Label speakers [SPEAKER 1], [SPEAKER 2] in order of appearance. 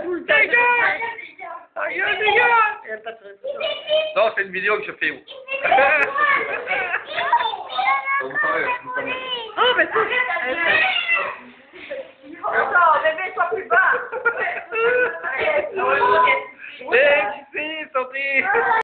[SPEAKER 1] tout le temps.
[SPEAKER 2] Non, c'est une vidéo que je fais.
[SPEAKER 1] Oh, mais tout.